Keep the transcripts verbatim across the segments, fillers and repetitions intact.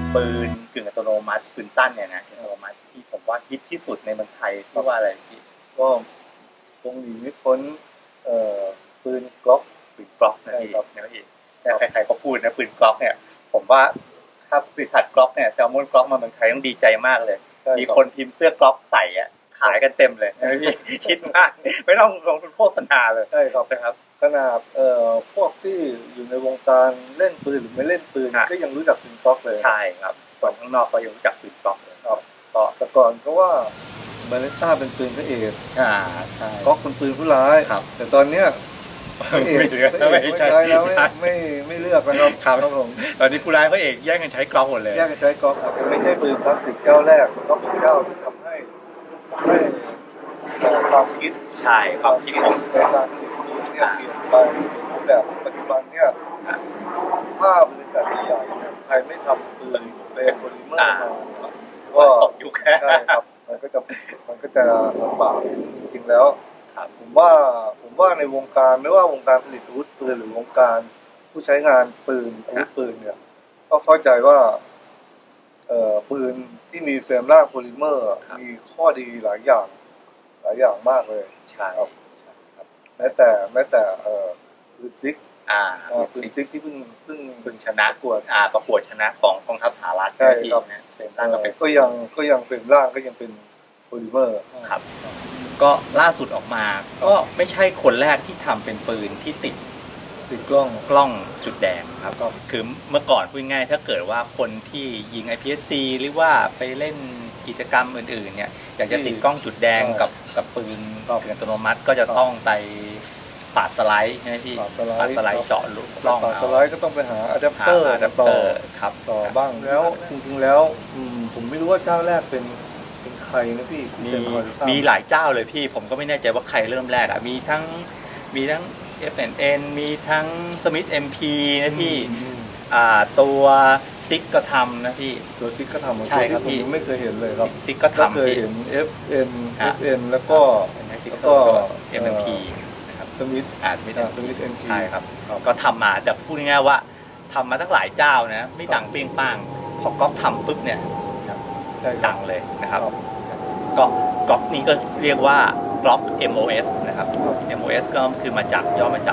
ปืนกึ่งอัตโนมัติปืนสั้นเนี่ยนะอัตโนมัติที่ผมว่าฮิตที่สุดในเมืองไทยเพราะว่าอะไรพี่ก็คงหนีไม่พ้นเอ่อปืนกล็อกปืนกล็อกนะพี่นะพี่แต่ใครๆก็พูดนะปืนกล็อกเนี่ยผมว่าถ้าบริษัทกล็อกเนี่ยแซลมอนกล็อกมาเมืองไทยต้องดีใจมากเลยมีคนพิมพ์เสื้อกล็อกใส่อ่ะขายกันเต็มเลยนะพี่คิดมากไม่ต้องลงทุนโฆษณาเลยใช่ครับนะครับขนาดเอ่อพวกที่อยู่ในวงการเล่นปืนหรือไม่เล่นปืนก็ยังรู้จักปืนกล็อกเลยใช่ครับคนข้างนอกก็ยังรู้จักปืนกล็อกเลยครับก็แต่ก่อนเพราะว่าเบเลต้าเป็นปืนพระเอกใช่ใช่ก๊อกเป็นปืนผู้ร้ายครับแต่ตอนเนี้ยไม่เหลือไม่ใช่แล้วไม่ไม่ไม่เลือกนะครับครับผมตอนนี้ผู้ร้ายพระเอกแย่งกันใช้กล็อกหมดเลยแย่งกันใช้กล็อกครับไม่ใช่ปืนพลาสติกเจ้าแรกก๊อกเป็นเจ้าที่ทำให้ให้ความคิดใช่ความคิดของในการผลิตปืนเนี่ยเปลี่ยนไปรูปแบบปัจจุบันเนี่ยถ้าบริษัทใหญ่ใครไม่ทำปืนเป็นโพลิเมอร์มาก็ยุคแค่ใช่ครับมันก็จะมันก็จะลำบากจริงๆแล้วผมว่าผมว่าในวงการไม่ว่าวงการผลิตอาวุธปืนหรือวงการผู้ใช้งานปืนอาวุธปืนเนี่ยก็เข้าใจว่าเอ่อปืนที่มีเฟรมร่างโพลิเมอร์มีข้อดีหลายอย่างหลายอย่างมากเลยใช่ครับแม้แต่แม้แต่เอ่อปืนซิกอ่าปืนซิกที่เพิ่งเพิ่งเพิ่งชนะประกวดอ่าประกวดชนะของกองทัพสหรัฐใช่ครับเฟรมร่างก็เป็นก็ยังก็ยังเฟรมร่างก็ยังเป็นโพลิเมอร์ครับก็ล่าสุดออกมาก็ไม่ใช่คนแรกที่ทำเป็นปืนที่ติดติดกล้องกล้องจุดแดงครับก็คือเมื่อก่อนพูดง่ายถ้าเกิดว่าคนที่ยิง ไอ พี เอส ซี หรือว่าไปเล่นกิจกรรมอื่นๆเนี่ยอยากจะติดกล้องจุดแดงกับกับปืนอัตโนมัติก็จะต้องไปปาดสไลด์ใช่ไหมพี่ปาดสไลด์เจาะลูกกล้องปาดสไลด์ก็ต้องไปหาอะแดปเตอร์อะแดปเตอร์ครับต่อบ้างแล้วจริงๆแล้วผมไม่รู้ว่าเจ้าแรกเป็นเป็นใครนะพี่มีมีหลายเจ้าเลยพี่ผมก็ไม่แน่ใจว่าใครเริ่มแรกอ่ะมีทั้งมีทั้ง เอฟ แอนด์ เอ็น มีทั้ง Smith เอ็ม พี นะพี่อ่าตัวซิกก็ทำนะพี่ตัวซิกก็ทำใช่ครับพี่ไม่เคยเห็นเลยครับซิกก็ทำเคยเห็น เอฟ เอ็น เอฟ เอ็น แล้วก็แล้วก็ เอ็ม เอ็ม พี นะครับ Smith อ่า Smith เอ็ม พีใช่ครับก็ทำมาแต่พูดง่ายๆว่าทำมาตั้งหลายเจ้านะไม่ดังเปรี้ยงป้างพอก๊อปทำปุ๊บเนี่ยดังเลยนะครับก็ก๊อปนี้ก็เรียกว่าก๊อป เอ็ม โอ เอส นะครับ เอ็ม โอ เอส ก็คือมาจากย่อมาจาก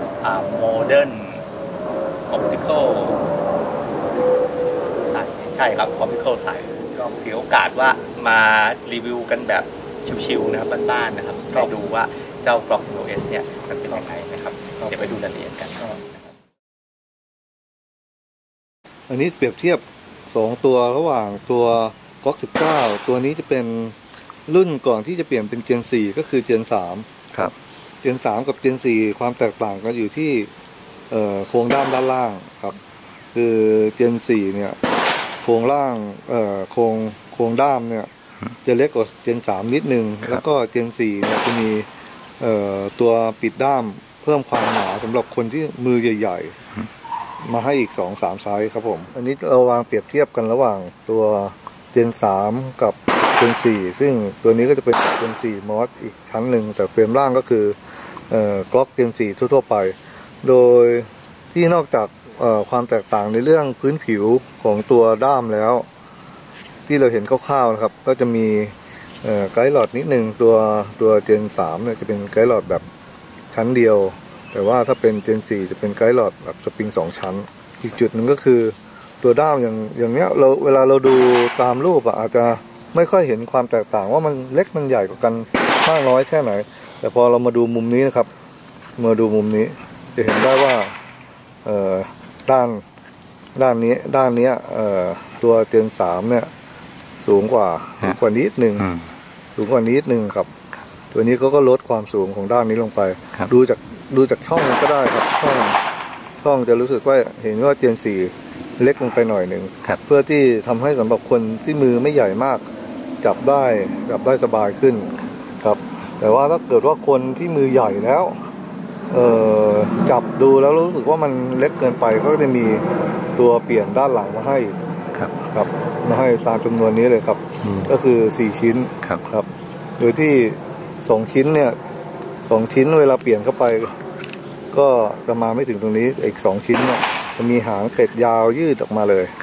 Modern Optical ใส่ใช่ครับ Optical ใส่ก็ถือโอกาสว่ามารีวิวกันแบบชิวๆนะครับบ้านๆนะครับไปดูว่าเจ้าก๊อป เอ็ม โอ เอส เนี่ยมันเป็นยังไงนะครับเดี๋ยวไปดูรายละเอียดกันอันนี้เปรียบเทียบสองตัวระหว่างตัวก๊อกสิบเก้าตัวนี้จะเป็นรุ่นก่อนที่จะเปลี่ยนเป็นเจนสี่ก็คือเจนสามครับเจนสามกับเจนสี่ความแตกต่างกันอยู่ที่โครงด้ามด้านล่างครับคือเจนสี่เนี่ยโครงล่างโครงโครงด้ามเนี่ยจะเล็กกว่าเจนสามนิดนึงแล้วก็เจนสี่เนี่ยจะมีตัวปิดด้ามเพิ่มความหนาสำหรับคนที่มือใหญ่ๆมาให้อีก สองสาม ไซส์ครับผมอันนี้เราวางเปรียบเทียบกันระหว่างตัวเจนสามกับเจนสี่ซึ่งตัวนี้ก็จะเป็นเจนสี่มอสอีกชั้นหนึ่งแต่เฟรมล่างก็คือกล็อกเจนสี่ทั่วๆไปโดยที่นอกจากความแตกต่างในเรื่องพื้นผิวของตัวด้ามแล้วที่เราเห็นคร่าวๆนะครับก็จะมีไกด์หลอดนิดนึงตัวตัวเจนสามเนี่ยจะเป็นไกด์หลอดแบบชั้นเดียวแต่ว่าถ้าเป็นเจนสี่จะเป็นไกด์หลอดแบบสปริงสองชั้นอีกจุดหนึ่งก็คือตัวด้ามอย่างอย่างเนี้ยเราเวลาเราดูตามรูปอาจจะไม่ค่อยเห็นความแตกต่างว่ามันเล็กมันใหญ่กว่ากันมากน้อยแค่ไหนแต่พอเรามาดูมุมนี้นะครับมาดูมุมนี้จะเห็นได้ว่าเอ่อด้านด้านนี้ด้านนี้เอ่อตัวเจนสามเนี่ยสูงกว่าสูงกว่านิดนึงสูงกว่านิดนึงครับตัวนี้เขาก็ลดความสูงของด้านนี้ลงไปดูจากดูจากช่องก็ได้ครับช่องช่องจะรู้สึกว่าเห็นว่าเจนสี่เล็กลงไปหน่อยหนึ่งเพื่อที่ทำให้สำหรับคนที่มือไม่ใหญ่มากจับได้จับได้สบายขึ้นครับแต่ว่าถ้าเกิดว่าคนที่มือใหญ่แล้วเอ่อจับดูแล้วรู้สึกว่ามันเล็กเกินไปก็จะมีตัวเปลี่ยนด้านหลังมาให้ครับครับมาให้ตามจำนวนนี้เลยครับก็คือสี่ชิ้นครับครับโดยที่สองชิ้นเนี่ยสองชิ้นเวลาเปลี่ยนเข้าไปก็จะมาไม่ถึงตรงนี้อีกสองชิ้นเนี่ยจะมีหางเป็ดยาวยืดออกมาเลยครับ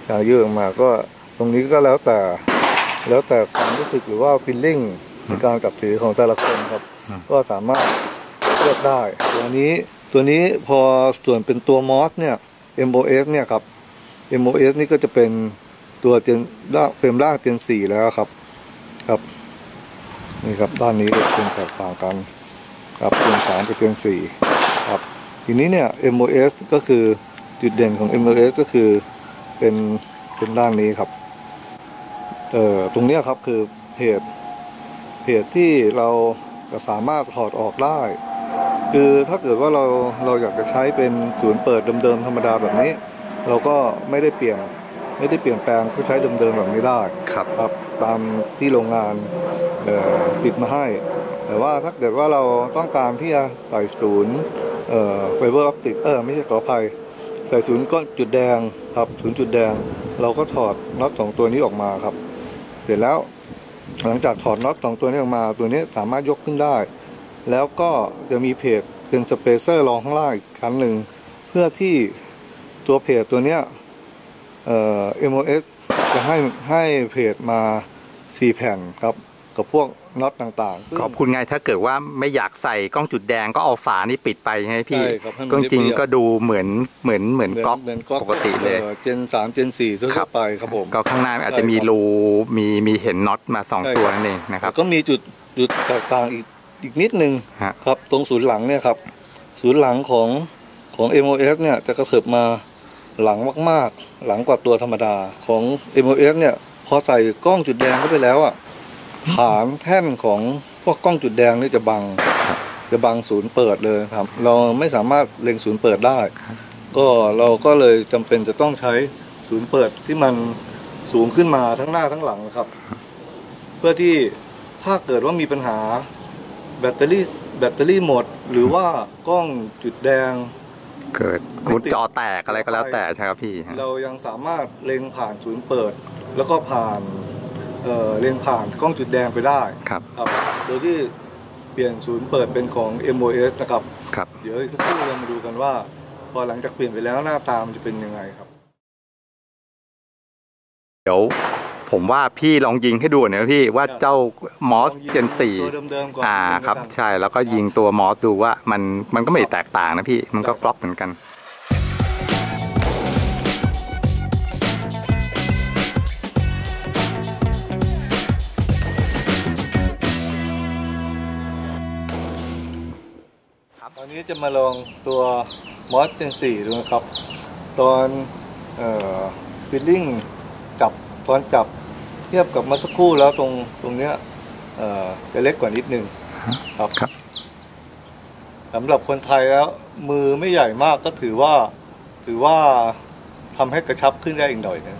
ยางยืดออกมาก็ตรงนี้ก็แล้วแต่แล้วแต่ความรู้สึกหรือว่าฟีลลิ่งในการจับถือของแต่ละคนครับก็สามารถเลือกได้ตัวนี้ตัวนี้พอส่วนเป็นตัวมอสเนี่ย เอ็ม โอ เอส เนี่ยครับ เอ็ม โอ เอส นี่ก็จะเป็นตัวเจนเฟรมล่างเจนสี่แล้วครับครับนี่ครับด้านนี้จะเป็นแตกต่างกันครับเจนสามกับเจนสี่ครับทีนี้เนี่ย เอ็ม โอ เอส ก็คือจุดเด่นของ เอ็ม โอ เอส ก็คือเป็นเป็นด้านนี้ครับเอ่อตรงนี้ครับคือเพจเพจที่เราจะสามารถถอดออกได้คือถ้าเกิดว่าเราเราอยากจะใช้เป็นศูนย์เปิดเดิมๆธรรมดาแบบนี้เราก็ไม่ได้เปลี่ยนไม่ได้เปลี่ยนแปลงก็ใช้เดิมๆแบบนี้ได้ครับครับตามที่โรงงานเอ่อติดมาให้แต่ว่าถ้าเกิดว่าเราต้องการที่จะใส่ศูนย์เอ่อไฟเบอร์ออปติกเออไม่ใช่ขออภัยใส่ศูนย์ก้อนจุดแดงครับศูนย์จุดแดงเราก็ถอดน็อตสองตัวนี้ออกมาครับเสร็จแล้วหลังจากถอดน็อตสองตัวนี้ออกมาตัวนี้สามารถยกขึ้นได้แล้วก็จะมีเพจเป็นสเปเซอร์รองข้างล่างอีกชั้นหนึ่งเพื่อที่ตัวเพจตัวเนี้ยเอ่อ เอ็ม โอ เอส จะให้ให้เพจมาสี่แผ่นครับกับพวกน็อตต่างๆขอบคุณไงถ้าเกิดว่าไม่อยากใส่กล้องจุดแดงก็เอาฝานี่ปิดไปใช่ไหมพี่ก็จริงก็ดูเหมือนเหมือนเหมือนกล้องปกติเลยเจนสามเจนสี่ทั่วไปครับผมก็ข้างหน้าอาจจะมีรูมีมีเห็นน็อตมาสองตัวนั่นเองนะครับก็มีจุดจุดแตกต่างอีกอีกนิดนึงครับตรงศูนย์หลังเนี่ยครับศูนย์หลังของของ เอ็ม โอ เอส เนี่ยจะกระเถิบมาหลังมากๆหลังกว่าตัวธรรมดาของ เอ็ม โอ เอส เนี่ยพอใส่กล้องจุดแดงเข้าไปแล้วอ่ะฐานแท่นของพวกกล้องจุดแดงนี่จะบังจะบังศูนย์เปิดเลยครับเราไม่สามารถเล็งศูนย์เปิดได้ก็เราก็เลยจำเป็นจะต้องใช้ศูนย์เปิดที่มันสูงขึ้นมาทั้งหน้าทั้งหลังครับเพื่อที่ถ้าเกิดว่ามีปัญหาแบตเตอรี่แบตเตอรี่หมดหรือว่ากล้องจุดแดงเกิดมุดจอแตกอะไรก็แล้วแต่ใช่ครับพี่เรายังสามารถเล็งผ่านศูนย์เปิดแล้วก็ผ่านเอ่อเล็งผ่านกล้องจุดแดงไปได้ครับครับโดยที่เปลี่ยนศูนย์เปิดเป็นของ เอ็ม โอ เอส นะครับครับเดี๋ยวอีกสักครู่เรามาดูกันว่าพอหลังจากเปลี่ยนไปแล้วหน้าตามันจะเป็นยังไงครับเดี๋ยวผมว่าพี่ลองยิงให้ดูหน่อยพี่ว่าเจ้ามอสเจนสี่อ่าครับใช่แล้วก็ยิงตัวมอสดูว่ามันมันก็ไม่แตกต่างนะพี่มันก็กรอบเหมือนกันตอนนี้จะมาลองตัวมอสเจนสี่ดูนะครับตอนเอ่อฟีลลิ่งจับตอนจับเทียบกับเมื่อสักครู่แล้วตรงตรงเนี้ยเอ่อจะเล็กกว่านิดนึงครับครับสำหรับคนไทยแล้วมือไม่ใหญ่มากก็ถือว่าถือว่าทำให้กระชับขึ้นได้อีกหน่อยนึง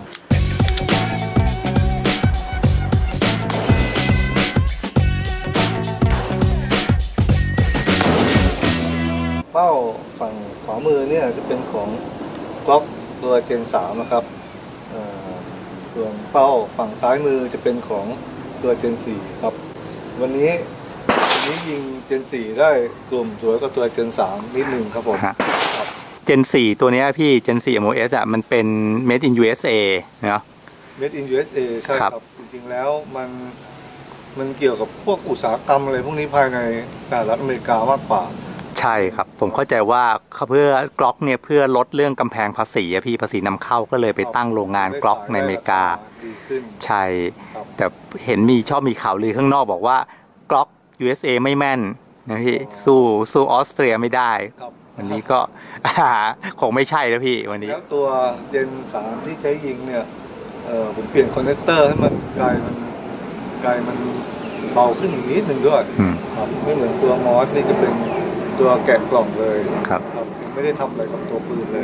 เป้าฝั่งขวามือเนี่ยจะเป็นของกล็อกตัวเจนสามนะครับส่วนเป้าฝั่งซ้ายมือจะเป็นของตัวเจนสี่ครับวันนี้วันนี้ยิงเจนสี่ได้กลุ่มสวยกว่าตัวเจนสามนิดนึงครับผมเจนสี่ตัวนี้พี่เจนสี่ เอ็ม โอ เอส อ่ะมันเป็น made in ยู เอส เอ เนาะ made in ยู เอส เอ ใช่ครับจริงๆแล้วมันมันเกี่ยวกับพวกอุตสาหกรรมอะไรพวกนี้ภายในสหรัฐอเมริกามากกว่าใช่ครับผมเข้าใจว่าเพื่อกล็อกเนี่ยเพื่อลดเรื่องกำแพงภาษีอะพี่ภาษีนำเข้าก็เลยไปตั้งโรงงานกล็อกในอเมริกาใช่แต่เห็นมีชอบมีข่าวลือข้างนอกบอกว่ากล็อก ยู เอส เอ ไม่แม่นนะพี่สู้สู้ออสเตรียไม่ได้วันนี้ก็คงไม่ใช่แล้วพี่วันนี้แล้วตัวเจนสามที่ใช้ยิงเนี่ยเออผมเปลี่ยนคอนเนคเตอร์ให้มันกลายมันกลายมันเบาขึ้นอีกนิดหนึ่งด้วยครับไม่เหมือนตัวมอสนี่จะเป็นตัวแกะกล่องเลยครับไม่ได้ทำอะไรกับตัวปืนเลย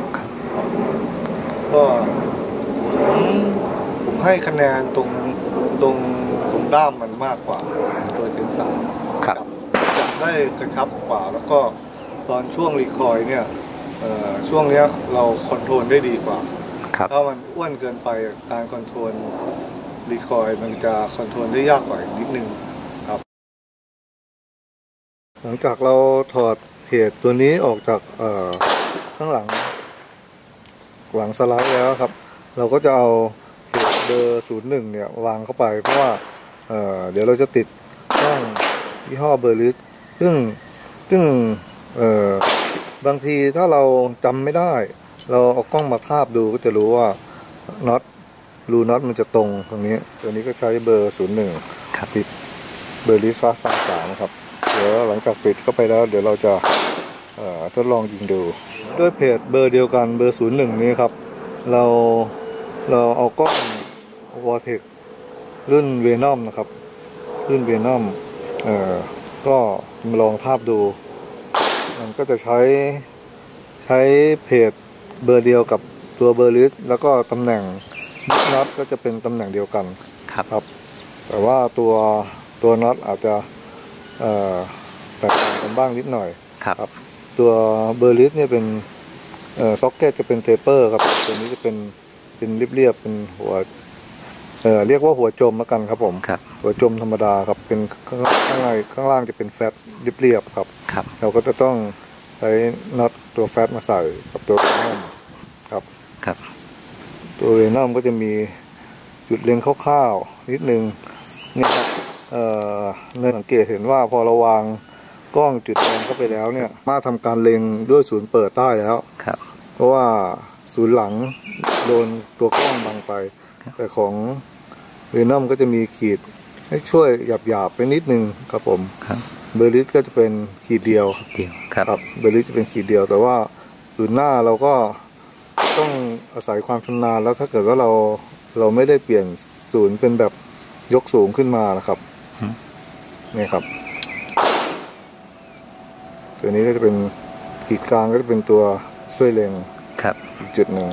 ก็ผมผมให้คะแนนตรงตรงตรงด้ามมันมากกว่าตัวเจนสามจับได้กระชับกว่าแล้วก็ตอนช่วงรีคอยเนี่ยช่วงเนี้ยเราคอนโทรลได้ดีกว่าถ้ามันอ้วนเกินไปการคอนโทรลรีคอยมันจะคอนโทรลได้ยากกว่านิดนึงครับหลังจากเราถอดเพจตัวนี้ออกจากข้างหลังหลังสไลด์แล้วครับเราก็จะเอาเบอร์ศูนย์หนึ่งเนี่ยวางเข้าไปเพราะว่าเอ่อเดี๋ยวเราจะติดกล้องยี่ห้อเบอร์ลิสซึ่งซึ่งเอ่อบางทีถ้าเราจำไม่ได้เราเอากล้องมาทาบดูก็จะรู้ว่าน็อตรูน็อตมันจะตรงตรงนี้ตัวนี้ก็ใช้เบอร์ศูนย์หนึ่งติดเบอร์ลิสฟาสต์สามครับเดี๋ยวหลังจากติดเข้าไปแล้วเดี๋ยวเราจะทดลองยิงดูด้วยเพจเบอร์เดียวกันเบอร์ศูนย์หนึ่งนี้ครับเราเราเอากล้อง Vortex รุ่น Venom นะครับรุ่น Venom เอ่อก็มาลองทาบดูมันก็จะใช้ใช้เพจเบอร์เดียวกับตัวเบอร์ลิสแล้วก็ตำแหน่งน็อตก็จะเป็นตำแหน่งเดียวกันครับครับแต่ว่าตัวตัวน็อตอาจจะเอ่อแตกต่างกันบ้างนิดหน่อยครับตัวเบอร์ลิสเนี่ยเป็นเอ่อซ็อกเก็ตจะเป็นเทเปอร์ครับตัวนี้จะเป็นเป็นเรียบๆเป็นหัวเอ่อเรียกว่าหัวจมแล้วกันครับผมหัวจมธรรมดาครับเป็นข้างข้างในข้างล่างจะเป็นแฟตเรียบๆครับเราก็จะต้องใช้น็อตตัวแฟตมาใส่กับตัวเวนัมครับครับตัวเวนัมก็จะมีจุดเล็งคร่าวๆนิดนึงนี่ครับเอ่อในสังเกตเห็นว่าพอเราวางกล้องจุดแดงเข้าไปแล้วเนี่ยมาทำการเล็งด้วยศูนย์เปิดได้แล้วครับเพราะว่าศูนย์หลังโดนตัวกล้องบังไปแต่ของเวนัมก็จะมีขีดให้ช่วยหยาบๆไปนิดนึงครับผมเบอร์ลิสก็จะเป็นขีดเดียวครับเบอร์ลิสจะเป็นขีดเดียวแต่ว่าศูนย์หน้าเราก็ต้องอาศัยความชำนาญแล้วถ้าเกิดว่าเราเราไม่ได้เปลี่ยนศูนย์เป็นแบบยกสูงขึ้นมานะครับนี่ครับตัวนี้ก็จะเป็นขีดกลางก็จะเป็นตัวช่วยเล็งอีกจุดหนึ่ง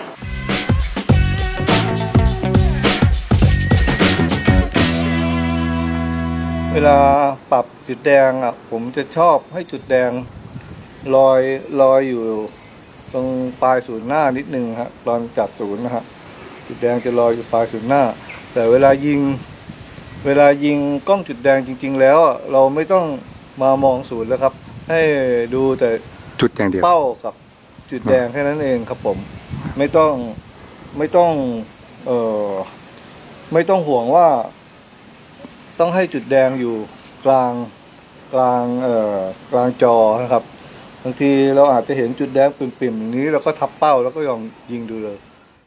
เวลาปรับจุดแดงอ่ะผมจะชอบให้จุดแดงลอยลอยอยู่ตรงปลายศูนย์หน้านิดนึงครับตอนจับศูนย์นะฮะจุดแดงจะลอยอยู่ปลายศูนย์หน้าแต่เวลายิงเวลายิงกล้องจุดแดงจริงๆแล้วเราไม่ต้องมามองศูนย์แล้วครับให้ดูแต่จุดอย่างเดียวเป้ากับจุดแดงแค่นั้นเองครับผมไม่ต้องไม่ต้องเอ่อไม่ต้องห่วงว่าต้องให้จุดแดงอยู่กลางกลางเอ่อกลางจอนะครับบางทีเราอาจจะเห็นจุดแดงปิ่มๆอย่างนี้เราก็ทับเป้าแล้วก็ลองยิงดูเลย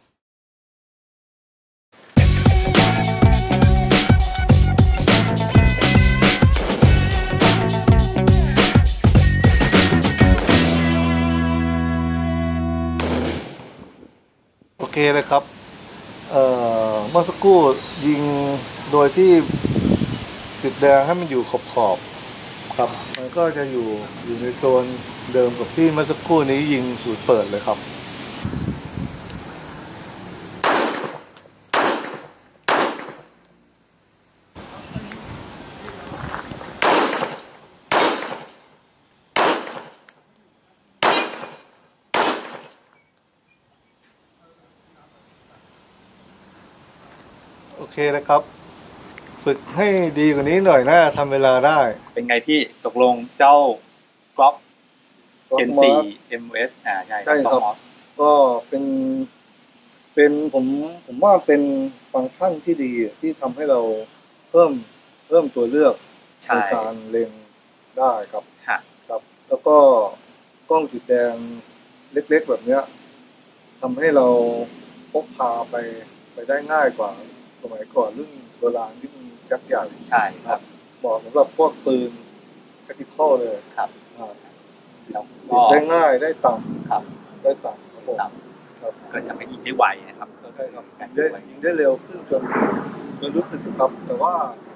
โอเคเลยครับเอ่อเมื่อสักครู่ยิงโดยที่จุดแดงให้มันอยู่ขอบขอบครับมันก็จะอยู่อยู่ในโซนเดิมกับที่เมื่อสักครู่นี้ยิงศูนย์เปิดเลยครับโอเคนะครับฝึกให้ดีกว่านี้หน่อยนะทำเวลาได้เป็นไงพี่ตกลงเจ้ากล็อกเจนสี่ เอ็ม เอส อ่าใช่ครับก็เป็นเป็นผมผมว่าเป็นฟังก์ชันที่ดีที่ทำให้เราเพิ่มเพิ่มตัวเลือกในการเล็งได้ครับครับแล้วก็กล้องจุดแดงเล็กๆแบบเนี้ยทำให้เราพกพาไปไปได้ง่ายกว่าสมัยก่อนรุ่นโบราณที่มันยักษ์ใหญ่ใช่ครับเหมาะสำหรับพวกปืนแทคติคอลเลยครับแล้วก็ได้ง่ายได้ต่ำครับได้ต่ำครับผมครับก็จะไม่ยิงได้ไวนะครับใช่ครับยิงได้ยิงได้เร็วขึ้นจนจนรู้สึกครับแต่ว่า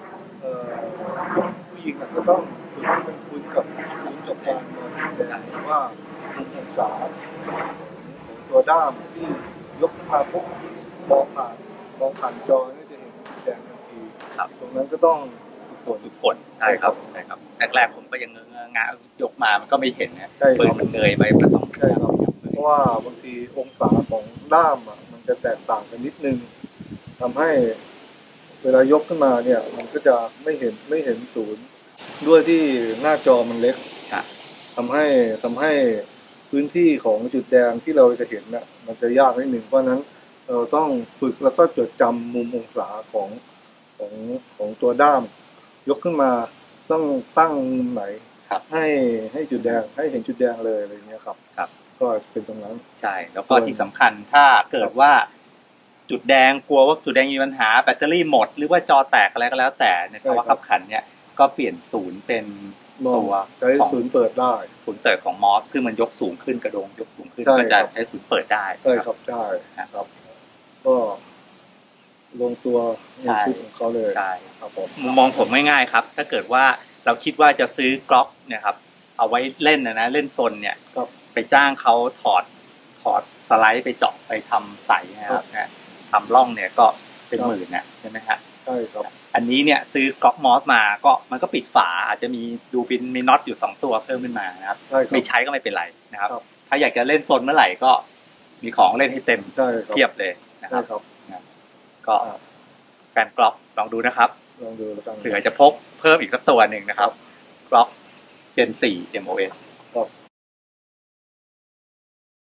ผู้ยิงก็ต้องเป็นคุณกับคุณจบการมองแต่ว่าองศาตัวด้ามที่ยกขึ้นมาปุ๊บมองผ่านมองผ่านจอนี่จะเห็นแสงทันทีครับตรงนั้นก็ต้องฝนฝนใช่ครับใช่ครับแรกๆผมก็ยังเงื้องะยกมามันก็ไม่เห็นนะปืนมันเงยไปมันต้องใช่ครับเพราะว่าบางทีองศาของด้ามอ่ะมันจะแตกต่างกันนิดนึงทำให้เวลายกขึ้นมาเนี่ยมันก็จะไม่เห็นไม่เห็นศูนย์ด้วยที่หน้าจอมันเล็กทำให้ทำให้พื้นที่ของจุดแดงที่เราจะเห็นเนี่ยมันจะยากนิดหนึ่งเพราะนั้นเราต้องฝึกแล้วก็จดจำมุมองศาของของของตัวด้าม ยกขึ้นมาต้องตั้งมุมไหนให้ให้จุดแดงให้เห็นจุดแดงเลยอะไรเงี้ยครับครับก็เป็นตรงนั้นใช่แล้วก็ที่สำคัญถ้าเกิดว่าจุดแดงกลัวว่าจุดแดงมีปัญหาแบตเตอรี่หมดหรือว่าจอแตกอะไรก็แล้วแต่ในภาวะขับขันเนี่ยก็เปลี่ยนศูนย์เป็นตัวใช้ศูนย์เปิดได้ศูนย์เปิดของมอสคือมันยกสูงขึ้นกระดงยกสูงขึ้นก็จะใช้ศูนย์เปิดได้ใช่ครับใช่ครับก็ลงตัวในชุดของเขาเลยใช่ครับผมมุมมองผมง่ายๆครับถ้าเกิดว่าเราคิดว่าจะซื้อกล็อกเนี่ยครับเอาไว้เล่นนะนะเล่นซนเนี่ยไปจ้างเขาถอดถอดสไลด์ไปเจาะไปทำใสนะครับนะทำร่องเนี่ยก็เป็นหมื่นนะใช่ไหมฮะใช่ครับอันนี้เนี่ยซื้อกล็อกมอสมาก็มันก็ปิดฝาอาจจะมีดูเป็นมีน็อตอยู่สองตัวเพิ่มขึ้นมานะครับไม่ใช้ก็ไม่เป็นไรนะครับถ้าอยากจะเล่นซนเมื่อไหร่ก็มีของเล่นให้เต็มเทียบเลยนะครับก็แฟนกล็อกลองดูนะครับลองดูแล้วกันเผื่อจะพกเพิ่มอีกสักตัวหนึ่งนะครับกล็อก Gen โฟร์ เอ็ม โอ เอส